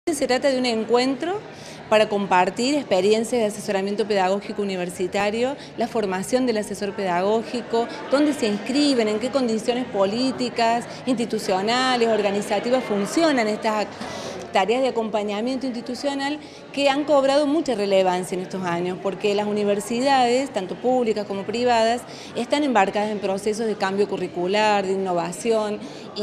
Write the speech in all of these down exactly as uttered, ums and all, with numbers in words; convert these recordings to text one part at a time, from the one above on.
Se trata de un encuentro para compartir experiencias de asesoramiento pedagógico universitario, la formación del asesor pedagógico, dónde se inscriben, en qué condiciones políticas, institucionales, organizativas funcionan estas tareas de acompañamiento institucional que han cobrado mucha relevancia en estos años, porque las universidades, tanto públicas como privadas, están embarcadas en procesos de cambio curricular, de innovación,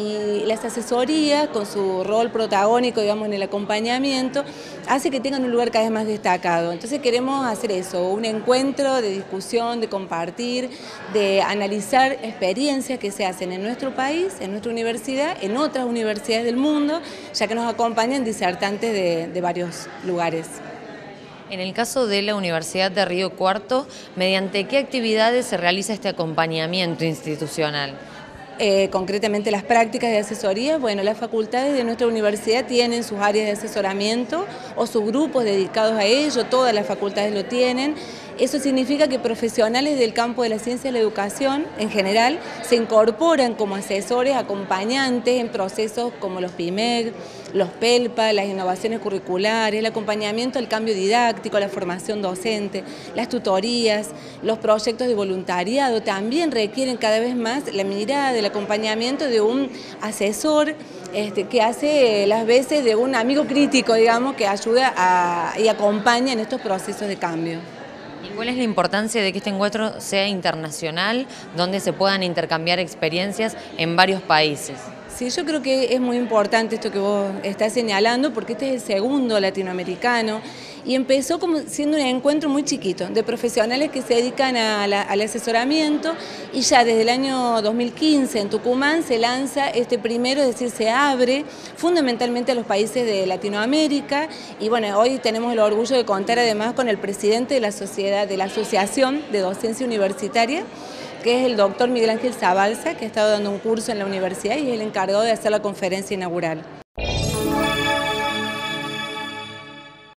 y las asesorías, con su rol protagónico, digamos, en el acompañamiento, hace que tengan un lugar cada vez más destacado. Entonces queremos hacer eso, un encuentro de discusión, de compartir, de analizar experiencias que se hacen en nuestro país, en nuestra universidad, en otras universidades del mundo, ya que nos acompañan disertantes de, de varios lugares. En el caso de la Universidad de Río Cuarto, ¿mediante qué actividades se realiza este acompañamiento institucional? Eh, concretamente las prácticas de asesoría, bueno, las facultades de nuestra universidad tienen sus áreas de asesoramiento o sus grupos dedicados a ello, todas las facultades lo tienen. Eso significa que profesionales del campo de la ciencia y la educación en general se incorporan como asesores, acompañantes en procesos como los P I M E C, los P E L P A, las innovaciones curriculares, el acompañamiento al cambio didáctico, la formación docente, las tutorías, los proyectos de voluntariado también requieren cada vez más la mirada, el acompañamiento de un asesor este, que hace las veces de un amigo crítico, digamos, que ayuda a, y acompaña en estos procesos de cambio. ¿Y cuál es la importancia de que este encuentro sea internacional, donde se puedan intercambiar experiencias en varios países? Sí, yo creo que es muy importante esto que vos estás señalando, porque este es el segundo latinoamericano y empezó como siendo un encuentro muy chiquito de profesionales que se dedican a la, al asesoramiento, y ya desde el año dos mil quince en Tucumán se lanza este primero, es decir, se abre fundamentalmente a los países de Latinoamérica, y bueno, hoy tenemos el orgullo de contar además con el presidente de la sociedad, de la Asociación de Docencia Universitaria, que es el doctor Miguel Ángel Zabalza, que ha estado dando un curso en la universidad y es el encargado de hacer la conferencia inaugural.